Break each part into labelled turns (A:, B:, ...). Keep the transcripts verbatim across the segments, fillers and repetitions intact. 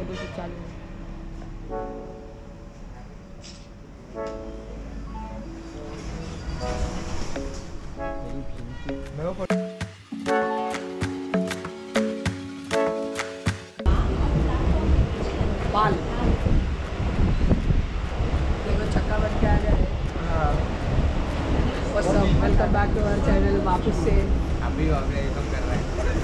A: Photoshoot चालू है। बाल देखो चक्का बन के आ गया है। और सब welcome back to our channel वापस से।
B: अभी अभी कम कर रहा है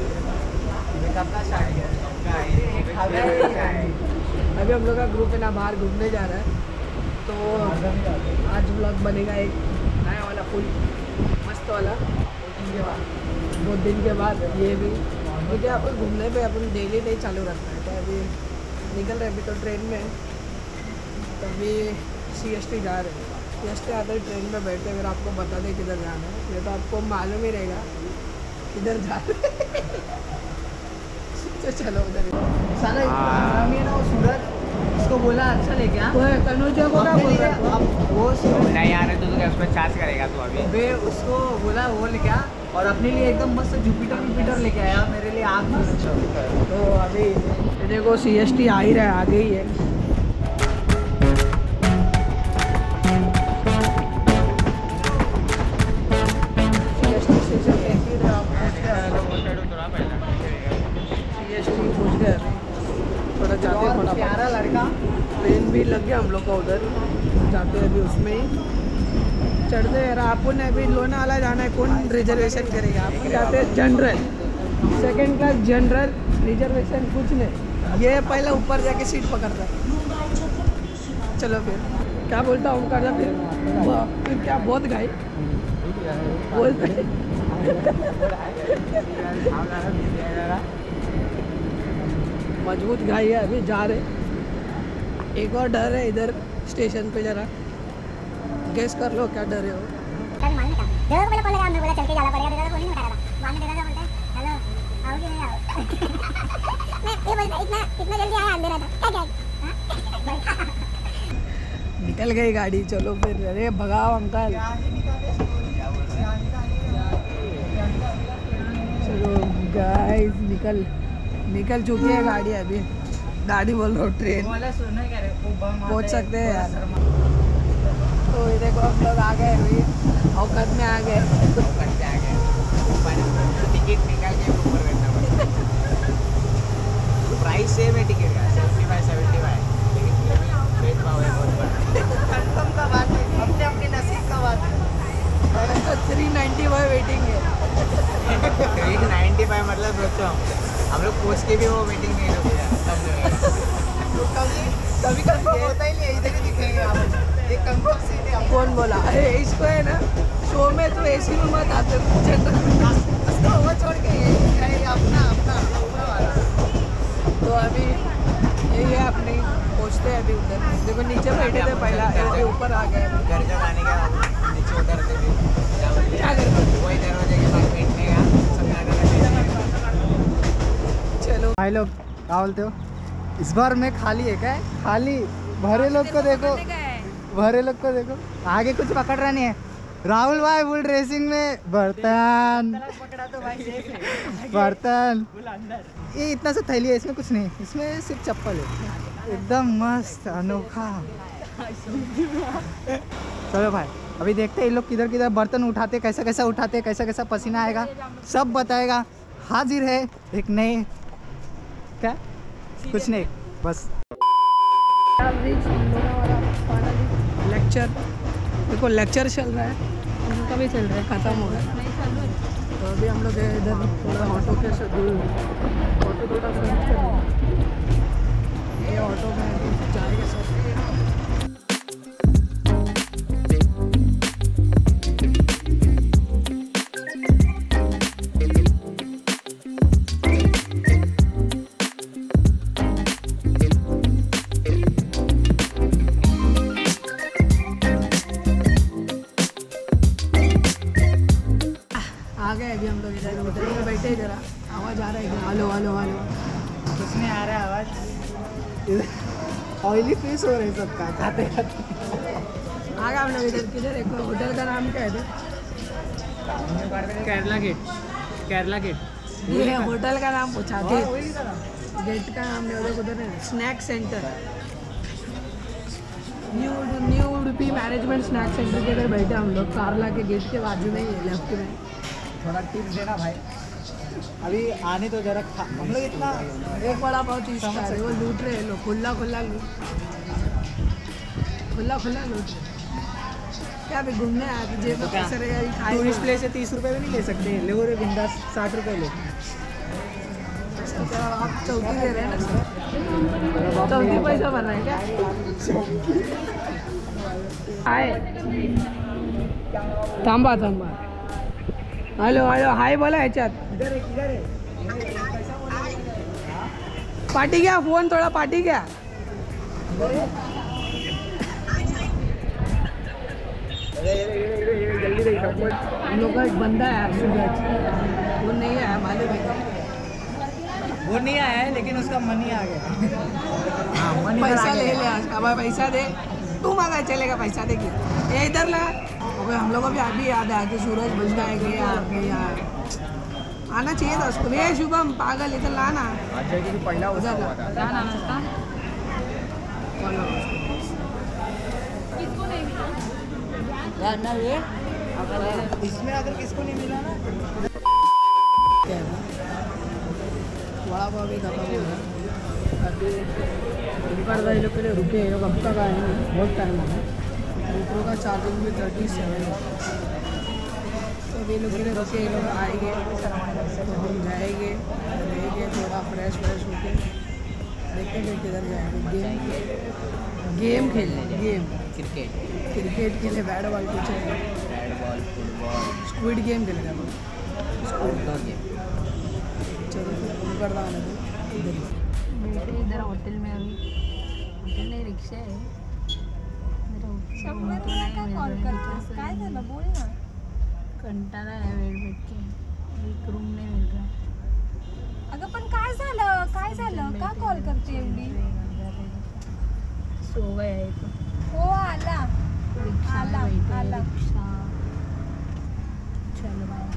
A: अभी हम लोग का ग्रुप है ना बाहर घूमने जा रहा है, तो आज व्लॉग बनेगा एक नया वाला फुल मस्त वाला के बाद बहुत दिन के बाद। ये भी क्योंकि अपन घूमने पे अपन डेली नहीं चालू रखना है, तो अभी निकल रहे, अभी तो ट्रेन में तभी सी एस टी जा रहे हैं। सी एस टी आते ट्रेन में बैठे, अगर आपको बता दें किधर जाना है, ये तो आपको मालूम ही रहेगा किधर जा रहे हैं। तो चलो उधर
C: साला है ना वो सूरज उसको बोला अच्छा लेके आ
A: तनुजा को क्या बोल रहा है
C: वो सूरज
B: नहीं आ रहे तो क्या उसमें चार्ज करेगा तू अभी?
C: बे उसको बोला वो लेके आ और अपने लिए एकदम मस्त जुपिटर जुपिटर लेके आया, मेरे लिए आग भी अच्छा।
A: तो अभी देखो सी एस टी आ ही रहा है, आगे ही है। सी एस टी स्टेशन पहुँच गए अभी, थोड़ा जाते थोड़ा
C: प्यारा लड़का।
A: ट्रेन भी लग गया हम लोग का उधर, जाते अभी उसमें ही चढ़ते यार। अपन अभी लोनावाला जाना है, कौन रिजर्वेशन करेगा? अपन जाते हैं general, second class general, reservation कुछ नहीं, ये पहले ऊपर जाके सीट पकड़ता है। चलो फिर क्या बोलता हूँ कर फिर फिर क्या बहुत गाई बोलते मजबूत गाई है। अभी जा रहे, एक और डर है इधर स्टेशन पे, जरा गेस कर लो क्या डर है वो।
D: कल मालूम था जगह को पहले कॉल लगा, हमने बोला चल के जाना पड़ेगा, दादा को नहीं बता रहा था। बाद में दादा बोलते हैं हेलो आओ कि नहीं आओ। मैं ये बोलता इतना इतना जल्दी आया अंधेरा था क्या क्या।
A: निकल गई गाड़ी, चलो फिर। अरे भगाओ अंकल, चलो गाइस निकल निकल चुकी है गाड़ी। अभी गाड़ी बोल रहा हूँ, ट्रेन पहुँच सकते हैं यार। तो ये देखो हम लोग आ गए, अभी औकात में आ गए।
B: टिकट निकाल के ऊपर बैठना पड़ता। प्राइस सेम है टिकट का, सेवेंटी फाइव सेवेंटी फाइव, लेकिन भेदभाव है बहुत बड़ा।
C: कंफर्म का बात है, अपने अपने नसीब का बात है।
A: थ्री नाइन्टी फाइव वेटिंग है।
B: थ्री नाइन्टी फाइव मतलब सोचो हम लोग पोस्ट के भी वो वेटिंग नहीं रुक गया।
C: कभी कंफर्म होता ही नहीं, इधर ही दिखेंगे आप। ये कंफर्म सीधे आप
A: कौन बोला? अरे इसको है ना शो में तो एसी में मत आते,
C: उसको वो छोड़ के ये है अपना अपना अपना वाला।
A: तो अभी यही है अपनी, पहुँचते हैं अभी उधर। देखो नीचे बैठे थे पहला, अभी ऊपर आ गए।
B: घर जब आने का नीचे उतरते थे,
A: क्या करते?
B: वही दरवाजे के पास बैठने का सब
A: चलो
C: भाई लोग क्या बोलते हो, इस बार में खाली है क्या? खाली भरे लोग को देखो, भरे लोग को देखो, आगे कुछ पकड़ रहा नहीं है। राहुल भाई बुल रेसिंग में बर्तन बर्तन, ये इतना सा थैली है, इसमें कुछ नहीं, इसमें सिर्फ चप्पल है, एकदम मस्त अनोखा। चलो भाई अभी देखते हैं ये लोग किधर किधर बर्तन उठाते, कैसा कैसा उठाते, कैसा कैसा पसीना आएगा, सब बताएगा। हाजिर है एक नए, क्या कुछ नहीं बस
A: लेक्चर, देखो लेक्चर चल रहा है, उनका भी चल रहा है, ख़त्म हो गया। तो अभी हम लोग इधर थोड़ा ऑटो के से दूर, ऑटो थोड़ा सर्च कर रहे हैं। ये ऑटो में जाएगा सब। आ गए अभी हम लोग इधर, उधर में बैठे जरा आवाज़ आ रहा है, हेलो हेलो हेलो,
C: कुछ नहीं आ रहा है आवाज़।
A: ऑयली फेस हो रहे सबका खाते खाते। आ गए हम लोग इधर, किधर एक होटल का नाम क्या है इधर?
C: केरला गेट, केरला गेट
A: ये होटल का नाम पूछा थे। गेट का नाम नहीं होता उधर है snack centre, new new Udupi management snack centre के अंदर बैठे हम लोग। कारला के गेट के बाजू में ही है, लेफ्ट में।
C: थोड़ा टिप्स देना भाई, अभी आने तो जरा खा हम लोग इतना
A: एक बड़ा पाव चीज खा रहे, वो लूट रहे हैं लोग, खुला खुला लूट खुला खुला लूट रहे। क्या अभी घूमने आया तुझे तो पैसे रहेगा खाए
C: टूरिस्ट प्लेस से तीस रुपये भी नहीं ले सकते, ले रे बिंदास साठ रुपये ले।
A: आप चौकी दे रहे हैं ना, चौकी पैसा बन रहा है क्या? हाय थांबा थांबा, हॅलो हॅलो हाय बोला ह्याच्यात। पाठी घ्या, फोन थोडा पाठी घ्या। हम लोग का एक बंदा है सूरज, वो नहीं आया मालूम है,
C: वो नहीं आया है लेकिन उसका मनी आ गया।
A: पैसा ले ले आज का भाई, पैसा दे तू मांगा चलेगा, पैसा दे के ये इधर ला। अबे हम लोगों को भी अभी याद है कि सूरज बच जाएंगे यार, यार आना चाहिए था उसको। ये शुभम पागल इधर लाना,
B: पहिला
A: उधर ला लाना ना
C: इसमें अगर किसको नहीं मिला ना,
A: क्या है बड़ा पाव भी खत्म हो गया। अभी ऊपर भाई लोग के लिए रुके हैं, लोग अब तक आए हैं, बहुत टाइम हो गया। ऊपर का चार्जिंग भी थर्टी सेवन है, तो अभी लोग के लिए रुके, ये लोग आएंगे तो हम जाएंगे, रहेंगे थोड़ा फ्रेश फ्रेश होके, देखेंगे किधर जाएंगे। गेम गेम खेलने, गेम
B: क्रिकेट
A: क्रिकेट खेले, बैट बॉल कुछ है,
B: bat ball football
A: squid game खेलेगा हम लोग।
B: Outdoor game.
A: चलो फिर हम कर रहा हूँ इधर
E: बैठे इधर होटल में, अभी होटल नहीं रिक्षा है।
D: काय झालं बोल ना।
E: कंटाळा आहे वेळ भेट के, एक रूम नाही मिल रहा।
D: अगं पण काय झालं, काय झालं, का कॉल करते एवढी?
E: सो गया है तो
D: हो आला
E: रिक्शा
D: आला,
E: में बैठे,
D: आला।
E: रिक्शा चलो बाय।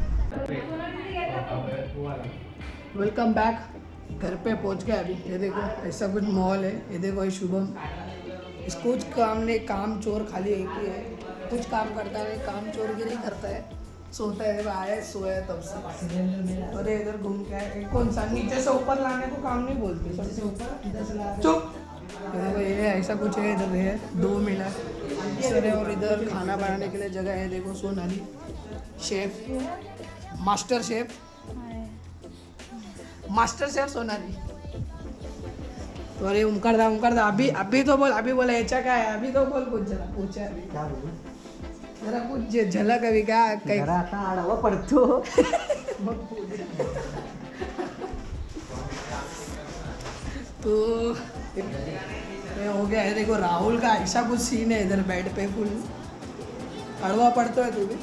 A: Welcome back. घर पे पहुंच गए अभी, ये देखो ऐसा कुछ मॉल है, ये देखो ये शुभम, इसको कुछ काम नहीं, काम चोर खाली एक ही है, कुछ काम करता है, काम चोर की नहीं करता है, सोता है, आया सोया तब से। अरे इधर घूम के आए, कौन सा नीचे से ऊपर लाने को काम नहीं बोलते, सबसे ऊपर चुप। ये देखो ये ऐसा कुछ है, इधर है दो मिला सर है, और इधर खाना बनाने के लिए जगह है, देखो Sonali chef, master chef, master chef Sonali. तो अरे उमकर दा उमकर दा, अभी अभी तो बोल, अभी बोला ऐसा क्या है, अभी तो बोल कुछ जरा पूछा अभी
C: क्या बोलूं?
A: जरा कुछ झलक अभी क्या कहीं
C: जरा आता आडावा पडतो।
A: तो ये हो गया है। देखो राहुल का ऐसा कुछ सीन है इधर बेड पे, फुल कड़वा पड़ता है तू भी।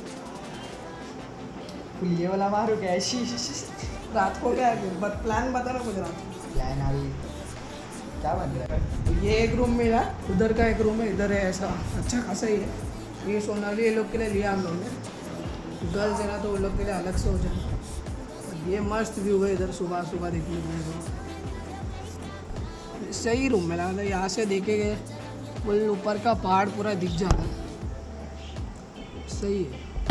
C: फुल ये वाला मारू क्या ऐसी
A: रात को क्या है फिर प्लान बता ना कुछ रात को।
C: प्लान अभी क्या बन रहा है?
A: ये एक रूम मिला, उधर का एक रूम है, इधर है, ऐसा अच्छा खासा ही है। ये सोनाली ये लोग के लिए लिया हम लोग ने, गर्ल्स है ना तो वो लोग के लिए अलग से हो जाए। ये मस्त व्यू है इधर, सुबह सुबह देखने को सही रूम में लगा था। यहाँ से देखेंगे वो ऊपर का पहाड़ पूरा दिख जाता है, सही है।